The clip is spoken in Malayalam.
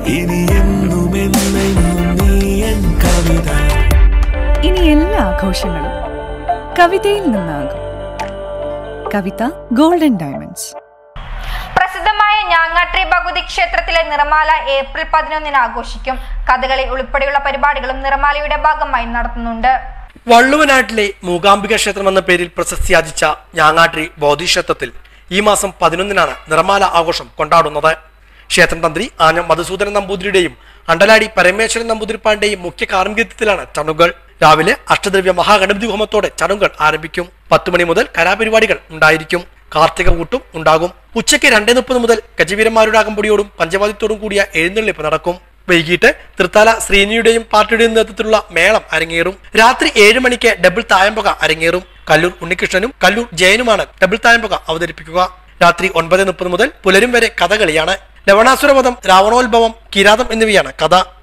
ഇനി എല്ലാ ആഘോഷങ്ങളും കവിതയിൽ നിന്നാകും. കവിത ഗോൾഡൻ ഡയമണ്ട്സ്. പ്രസിദ്ധമായ ഞാങ്ങാട്രി ഭഗവതി ക്ഷേത്രത്തിലെ നിറമാല ഏപ്രിൽ 11 ആഘോഷിക്കും. കഥകളി ഉൾപ്പെടെയുള്ള പരിപാടികളും നിറമാലയുടെ ഭാഗമായി നടത്തുന്നുണ്ട്. വള്ളുവനാട്ടിലെ മൂകാംബിക ക്ഷേത്രം എന്ന പേരിൽ പ്രശസ്തിയാർജിച്ച ഞാങ്ങാട്രി ബോധിക്ഷേത്രത്തിൽ ഈ മാസം 11 നിറമാല ആഘോഷം കൊണ്ടാടുന്നത്. ക്ഷേത്രം തന്ത്രി ആഞ്ഞം മധുസൂദനൻ നമ്പൂതിരിയുടെയും അണ്ടലാടി പരമേശ്വരൻ നമ്പൂതിരിപ്പാടിന്റെയും മുഖ്യ കാർമ്മികത്വത്തിലാണ് ചടങ്ങുകൾ. രാവിലെ അഷ്ടദ്രവ്യ മഹാഗണപതി ഹോമത്തോടെ ചടങ്ങുകൾ ആരംഭിക്കും. 10 മണി മുതൽ കലാപരിപാടികൾ ഉണ്ടായിരിക്കും. കാർത്തിക കൂട്ടും ഉണ്ടാകും. ഉച്ചയ്ക്ക് 2:30 മുതൽ ഗജവീരന്മാരുടെ അകമ്പടിയോടും പഞ്ചവാദ്യത്തോടും കൂടിയ എഴുന്നള്ളിപ്പ് നടക്കും. വൈകിട്ട് തൃത്താല ശ്രീനിയുടെയും പാർട്ടിയുടെയും നേതൃത്വത്തിലുള്ള മേളം അരങ്ങേറും. രാത്രി 7 മണിക്ക് ഡബിൾ തായമ്പക അരങ്ങേറും. കല്ലൂർ ഉണ്ണികൃഷ്ണനും കല്ലൂർ ജയനുമാണ് ഡബിൾ തായമ്പക അവതരിപ്പിക്കുക. രാത്രി 9:30 മുതൽ പുലരും വരെ കഥകളിയാണ്. ലവണാസുരവധം, രാവണോത്ഭവം, കിരാതം എന്നിവയാണ് കഥ.